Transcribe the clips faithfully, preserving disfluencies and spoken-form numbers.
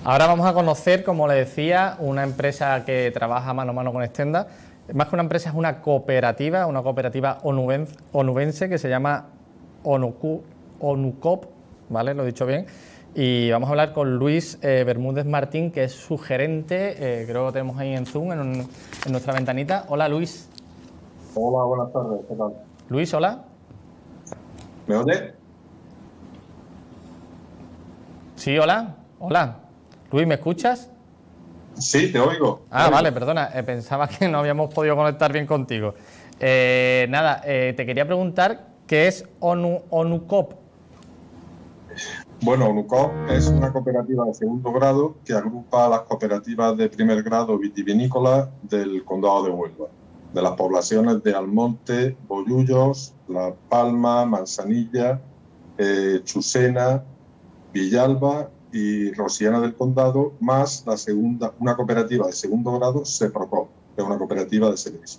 Ahora vamos a conocer, como le decía, una empresa que trabaja mano a mano con Extenda. Más que una empresa, es una cooperativa, una cooperativa onubense, onubense que se llama Onucu, Onucop, ¿vale? Lo he dicho bien. Y vamos a hablar con Luis eh, Bermúdez Martín, que es su gerente, eh, creo que lo tenemos ahí en Zoom, en, un, en nuestra ventanita. Hola, Luis. Hola, buenas tardes, ¿qué tal? Luis, hola. ¿Me oye? Sí, hola. Hola. Luis, ¿me escuchas? Sí, te oigo. Ah, te vale, oigo. perdona, eh, pensaba que no habíamos podido conectar bien contigo. Eh, nada, eh, te quería preguntar qué es ONU, Onucop. Bueno, Onucop es una cooperativa de segundo grado que agrupa a las cooperativas de primer grado vitivinícolas del condado de Huelva, de las poblaciones de Almonte, Bollullos, La Palma, Manzanilla, eh, Chusena, Villalba y Rosiana del Condado, más la segunda, una cooperativa de segundo grado, Seprocop, que es una cooperativa de servicio.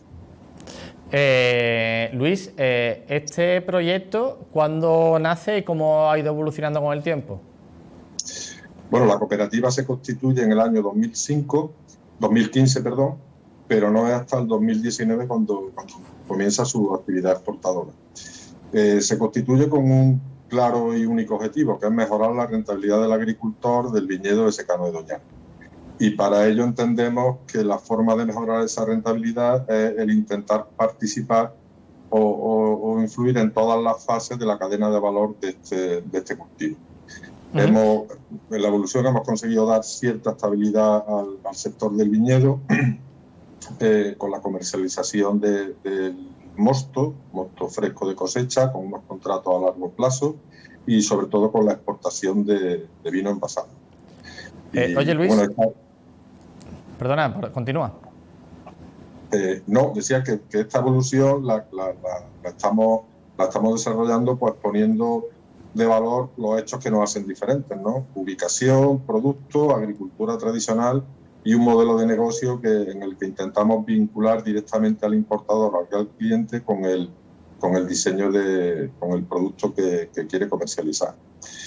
Eh, Luis, eh, ¿este proyecto cuándo nace y cómo ha ido evolucionando con el tiempo? Bueno, la cooperativa se constituye en el año dos mil cinco, dos mil quince, perdón, pero no es hasta el dos mil diecinueve cuando, cuando comienza su actividad exportadora. Eh, se constituye con un claro y único objetivo, que es mejorar la rentabilidad del agricultor del viñedo de secano de Doñana. Y para ello entendemos que la forma de mejorar esa rentabilidad es el intentar participar o, o, o influir en todas las fases de la cadena de valor de este, de este cultivo. Uh-huh. Hemos, en la evolución hemos conseguido dar cierta estabilidad al, al sector del viñedo eh, con la comercialización de, del mosto, mosto fresco de cosecha, con unos contratos a largo plazo y sobre todo con la exportación de, de vino envasado. Eh, y, oye Luis, bueno, esta... perdona, continúa. Eh, no, decía que, que esta evolución la, la, la, la, estamos, la estamos desarrollando pues poniendo de valor los hechos que nos hacen diferentes, ¿no? Ubicación, producto, agricultura tradicional y un modelo de negocio que, en el que intentamos vincular directamente al importador o al cliente con el, con el diseño de, con el producto que, que quiere comercializar.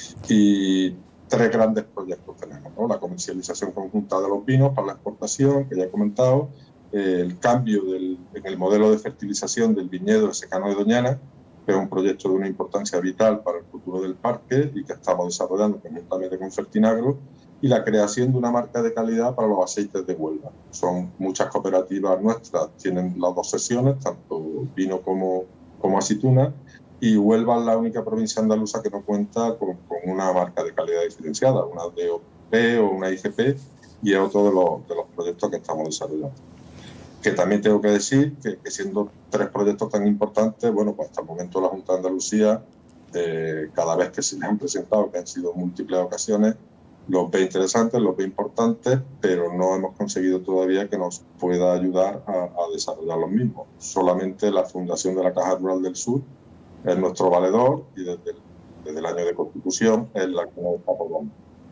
Y tres grandes proyectos tenemos, ¿no? La comercialización conjunta de los vinos para la exportación, que ya he comentado, eh, el cambio del, en el modelo de fertilización del viñedo de secano de Doñana, que es un proyecto de una importancia vital para el futuro del parque y que estamos desarrollando conjuntamente con Fertinagro, y la creación de una marca de calidad para los aceites de Huelva. Son muchas cooperativas nuestras, tienen las dos sesiones, tanto vino como, como aceituna, y Huelva es la única provincia andaluza que no cuenta con, con una marca de calidad diferenciada, una D O P o una I G P, y es otro de los, de los proyectos que estamos desarrollando. Que también tengo que decir que, que siendo tres proyectos tan importantes, bueno, pues hasta el momento la Junta de Andalucía, eh, cada vez que se les han presentado, que han sido múltiples ocasiones, los ve interesantes, los ve importantes, pero no hemos conseguido todavía que nos pueda ayudar a, a desarrollar los mismos. Solamente la Fundación de la Caja Rural del Sur es nuestro valedor y desde el, desde el año de constitución es la que nos está apoyando.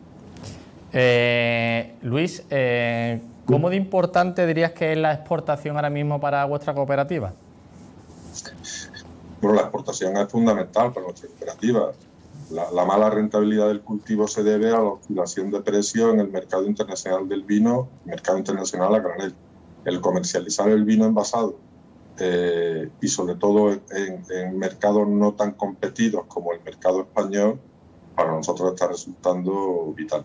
Eh, Luis, eh, ¿cómo de importante dirías que es la exportación ahora mismo para vuestra cooperativa? Bueno, la exportación es fundamental para nuestra cooperativa. La, la mala rentabilidad del cultivo se debe a la oscilación de precios en el mercado internacional del vino, mercado internacional a granel. El comercializar el vino envasado eh, y sobre todo en, en mercados no tan competidos como el mercado español, para nosotros está resultando vital.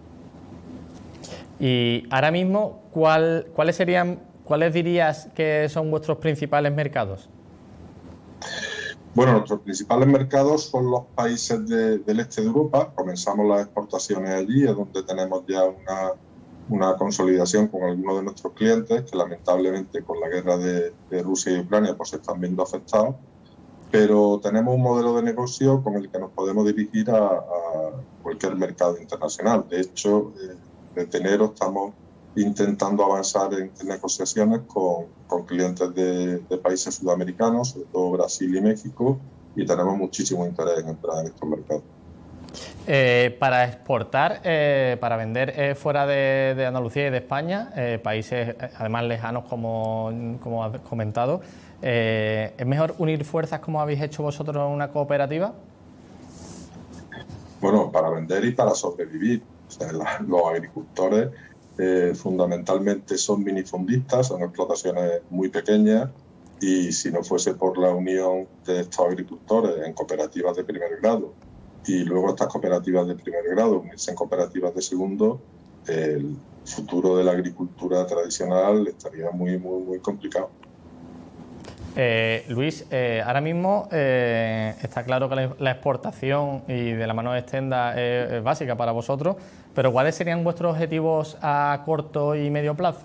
Y ahora mismo, ¿cuál, ¿cuáles serían, cuáles dirías que son vuestros principales mercados? Bueno, nuestros principales mercados son los países de, del este de Europa. Comenzamos las exportaciones allí, es donde tenemos ya una, una consolidación con algunos de nuestros clientes, que lamentablemente con la guerra de, de Rusia y Ucrania pues se están viendo afectados. Pero tenemos un modelo de negocio con el que nos podemos dirigir a, a cualquier mercado internacional. De hecho, eh, desde enero estamos intentando avanzar en, en negociaciones con, con clientes de, de países sudamericanos, sobre todo Brasil y México, y tenemos muchísimo interés en entrar en estos mercados. Eh, para exportar, eh, para vender eh, fuera de, de Andalucía y de España, eh, países además lejanos como, como has comentado, eh, ¿es mejor unir fuerzas como habéis hecho vosotros en una cooperativa? Bueno, para vender y para sobrevivir. O sea, la, los agricultores eh, fundamentalmente son minifundistas, son explotaciones muy pequeñas, y si no fuese por la unión de estos agricultores en cooperativas de primer grado y luego estas cooperativas de primer grado unirse en cooperativas de segundo, el futuro de la agricultura tradicional estaría muy, muy, muy complicado. Eh, Luis, eh, ahora mismo eh, está claro que la, la exportación y de la mano de Extenda es, es básica para vosotros, pero ¿cuáles serían vuestros objetivos a corto y medio plazo?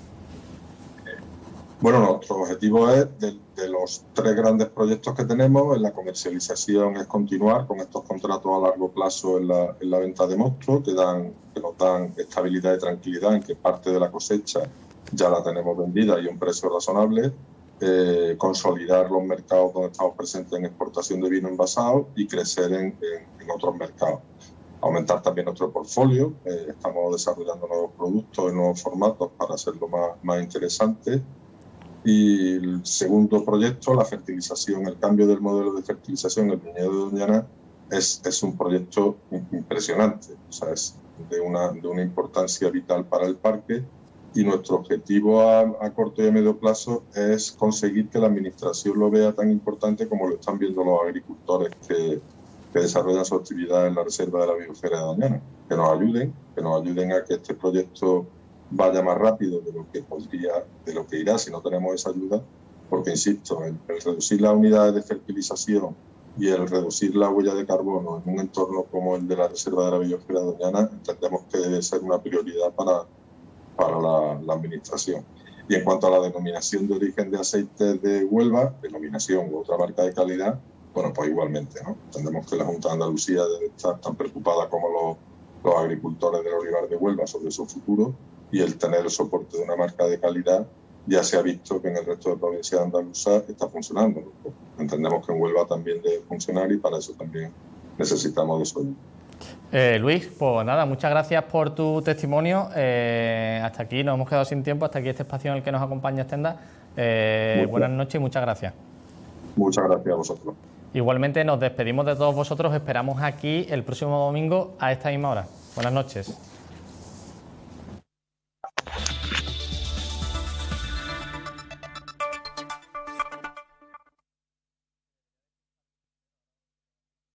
Bueno, nuestro objetivo es, de, de los tres grandes proyectos que tenemos, en la comercialización es continuar con estos contratos a largo plazo en la, en la venta de monstruos, que, dan, que nos dan estabilidad y tranquilidad en que parte de la cosecha ya la tenemos vendida y a un precio razonable, eh, consolidar los mercados donde estamos presentes en exportación de vino envasado y crecer en, en, en otros mercados. Aumentar también nuestro portfolio, eh, estamos desarrollando nuevos productos y nuevos formatos para hacerlo más, más interesante. Y el segundo proyecto, la fertilización, el cambio del modelo de fertilización, el viñedo de Doñana, es, es un proyecto impresionante, o sea, es de una, de una importancia vital para el parque, y nuestro objetivo a, a corto y a medio plazo es conseguir que la administración lo vea tan importante como lo están viendo los agricultores que, que desarrollan su actividad en la reserva de la biosfera de Doñana, que nos ayuden, que nos ayuden a que este proyecto vaya más rápido de lo que podría, de lo que irá si no tenemos esa ayuda, porque insisto, el, el reducir las unidades de fertilización y el reducir la huella de carbono en un entorno como el de la reserva de la biosfera de Doñana, entendemos que debe ser una prioridad para, para la, la administración. Y en cuanto a la denominación de origen de aceites de Huelva, denominación u otra marca de calidad, bueno, pues igualmente, ¿no? Entendemos que la Junta de Andalucía debe estar tan preocupada como los, los agricultores del olivar de Huelva sobre su futuro, y el tener el soporte de una marca de calidad ya se ha visto que en el resto de provincias andaluzas está funcionando, ¿no? Entendemos que en Huelva también debe funcionar y para eso también necesitamos de eso. Eh, Luis, pues nada, muchas gracias por tu testimonio. Eh, hasta aquí nos hemos quedado sin tiempo, hasta aquí este espacio en el que nos acompaña Extenda. Eh, buenas noches y muchas gracias. Muchas gracias a vosotros. Igualmente nos despedimos de todos vosotros, esperamos aquí el próximo domingo a esta misma hora. Buenas noches.